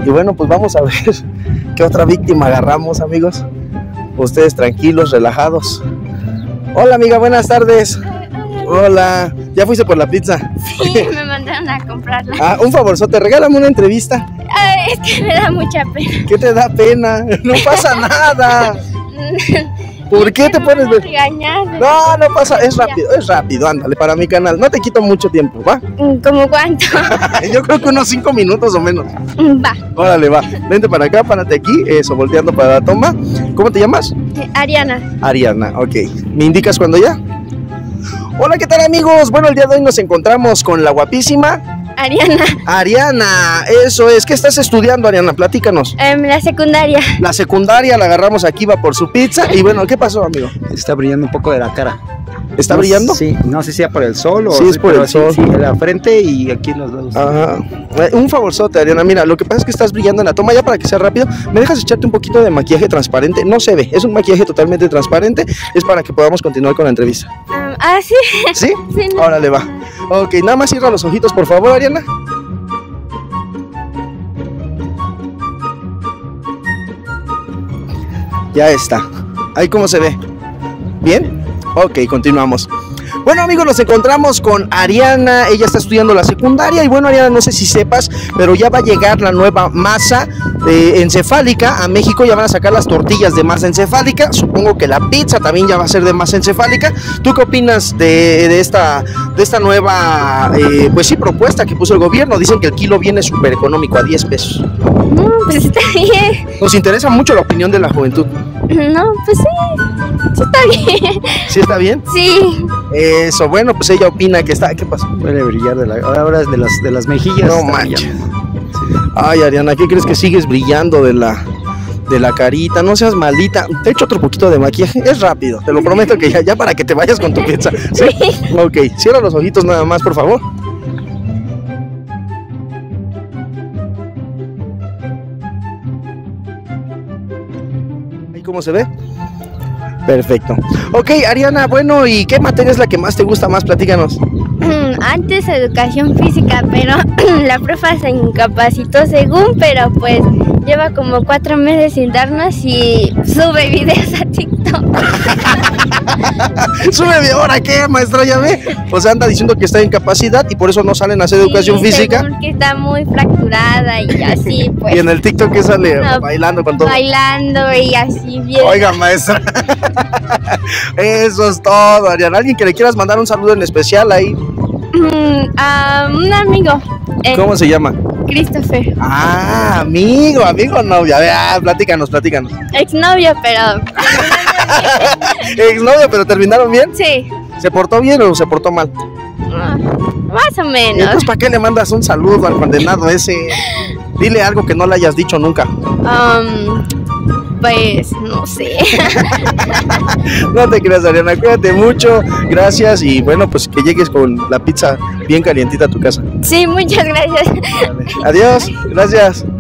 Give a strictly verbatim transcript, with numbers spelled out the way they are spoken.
Y bueno, pues vamos a ver qué otra víctima agarramos, amigos. Ustedes tranquilos, relajados. Hola, amiga, buenas tardes. Hola, ¿ya fuiste por la pizza? Sí, me mandaron a comprarla. Ah, un favorzote, regálame una entrevista. Ay, es que me da mucha pena. ¿Qué te da pena? No pasa nada. ¿Por qué te pones de...? No, no pasa, es rápido, es rápido, ándale, para mi canal. No te quito mucho tiempo, ¿va? ¿Cómo cuánto? Yo creo que unos cinco minutos o menos. Va. Órale, va. Vente para acá, párate aquí, eso, volteando para la toma. ¿Cómo te llamas? Ariana. Ariana, ok. ¿Me indicas cuando ya? Hola, ¿qué tal, amigos? Bueno, el día de hoy nos encontramos con la guapísima Ariana. Ariana, eso es. ¿Qué estás estudiando, Ariana? Platícanos. Um, la secundaria. La secundaria, la agarramos aquí, va por su pizza. Y bueno, ¿qué pasó, amigo? Está brillando un poco de la cara. ¿Está no, brillando? Sí, no sé si sea por el sol o... Sí, es por el sí, sol. Sí, en la frente y aquí en los lados. Ajá. Un favorzote, Ariana. Mira, lo que pasa es que estás brillando en la toma. Ya para que sea rápido, ¿me dejas echarte un poquito de maquillaje transparente? No se ve, es un maquillaje totalmente transparente. Es para que podamos continuar con la entrevista. Um, ah, sí. ¿Sí? Sí, no. Órale, va. Ok, nada más cierra los ojitos, por favor, Ariana. Ya está. Ahí cómo se ve. ¿Bien? Ok, continuamos. Bueno, amigos, nos encontramos con Ariana. Ella está estudiando la secundaria. Y bueno, Ariana, no sé si sepas, pero ya va a llegar la nueva masa eh, encefálica a México. Ya van a sacar las tortillas de masa encefálica. Supongo que la pizza también ya va a ser de masa encefálica. ¿Tú qué opinas de, de, esta, de esta nueva eh, pues sí, propuesta que puso el gobierno? Dicen que el kilo viene súper económico, a diez pesos. No, pues está bien. Nos interesa mucho la opinión de la juventud. No, pues sí. Sí está bien. ¿Sí está bien? Sí. Eso, bueno, pues ella opina que está... ¿Qué pasó? Puede brillar de la... Ahora es de las, de las mejillas. No manches. Sí. Ay, Ariana, ¿qué crees que sigues brillando de la... de la carita? No seas maldita. Te echo otro poquito de maquillaje. Es rápido, te lo prometo que ya, ya para que te vayas con tu pizza. ¿Sí? Sí. Ok, cierra los ojitos nada más, por favor. ¿Ahí cómo se ve? Perfecto. Ok, Ariana, bueno, ¿y qué materia es la que más te gusta más? Platícanos. Antes educación física, pero la profa se incapacitó según, pero pues lleva como cuatro meses sin darnos y sube videos a TikTok. ¿Sube video? ¿Ahora qué, maestra? Ya ve. O sea, anda diciendo que está en incapacidad y por eso no salen a hacer sí, educación física. Porque está muy fracturada y así, pues. Y en el TikTok que sale no, bailando con todo. Bailando y así bien. Oiga, maestra. Eso es todo, Ariana. ¿Alguien que le quieras mandar un saludo en especial ahí? Mm, a un amigo. Eh, ¿Cómo se llama? Christopher. Ah, amigo, amigo, novia. Ah, platícanos, platícanos. Exnovio, pero... Exnovio, pero ¿terminaron bien? Sí. ¿Se portó bien o se portó mal? Uh, más o menos. Entonces, ¿para qué le mandas un saludo al condenado ese? Dile algo que no le hayas dicho nunca. Um, pues, no sé. No te creas, Ariana, cuídate mucho. Gracias y bueno, pues que llegues con la pizza bien calientita a tu casa. Sí, muchas gracias. Adiós, gracias.